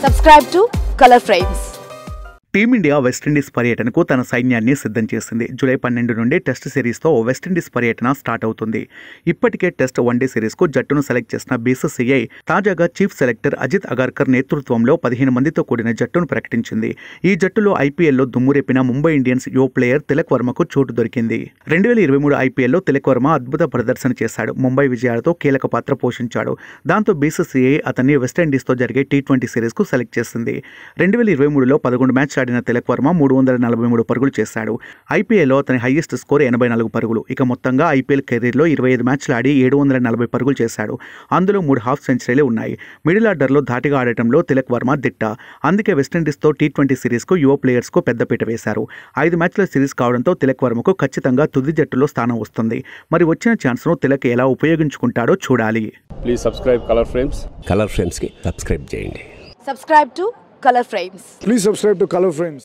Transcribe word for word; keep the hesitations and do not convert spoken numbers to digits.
Subscribe to Color Frames. Team India West Indies పర్యటనకు తన సైన్యాన్ని సిద్ధం చేసింది. జూలై పన్నెండు నుండి టెస్ట్ సిరీస్తో వెస్టిండీస్ పర్యటన స్టార్ట్ అవుతుంది. ఇప్పటికే టెస్ట్ వన్డే సిరీస్కు జట్టును సెలెక్ట్ చేసిన బీసీసీఐ తాజాగా చీఫ్ సెలెక్టర్ అజిత్ అగార్కర్ నేతృత్వంలో పదిహేను మందితో కూడిన జట్టును ప్రకటించింది. ఈ జట్టులో ఐపీఎల్లో దుమ్మురేపిన ముంబై ఇండియన్స్ యువ ప్లేయర్ తిలక్ వర్మకు చోటు దొరికింది. రెండు వేల ఇరవై మూడు ఐపీఎల్లో తిలక్ వర్మ అద్భుత ప్రదర్శన చేశాడు. ముంబై విజయాలతో కీలక పాత్ర పోషించాడు. దాంతో బీసీసీఐ అతన్ని వెస్టిండీస్తో జరిగే టీ ట్వంటీ సిరీస్కు సెలెక్ట్ చేసింది. రెండు వేల ఇరవై మూడులో పదకొండు మ్యాచ్ ఆడిన తిలక్ వర్మ మూడు వందల నలభై మూడు పరుగులు చేశాడు. ఐపీఎల్లో అతని హైయెస్ట్ స్కోర్ ఎనభై నాలుగు పరుగులు. ఇక మొత్తంగా ఐపీఎల్ కెరీర్లో ఇరవై ఐదు మ్యాచ్లు ఆడి ఏడు వందల నలభై పరుగులు చేశాడు. అందులో మూడు హాఫ్ సెంచరీలే ఉన్నాయి. మిడిల్ ఆర్డర్లో ధాటిగా ఆడటంలో తిలక్ వర్మ దిట్ట. అందుకే వెస్టిండీస్తో టీ ట్వంటీ సిరీస్కు యువ ప్లేయర్స్కు పెద్దపీట వేశారు. ఐదు మ్యాచ్ల సిరీస్ కావడంతో తిలక్ వర్మకు ఖచ్చితంగా తుది జట్టులో స్థానం వస్తుంది. మరి వచ్చిన ఛాన్స్ను తిలక్ ఎలా ఉపయోగించుకుంటాడో చూడాలి. Please subscribe colour frames. Colour ఫ్రేమ్స్కి సబ్స్క్రైబ్ చేయండి. Subscribe to Color Frames. Please subscribe to Color Frames.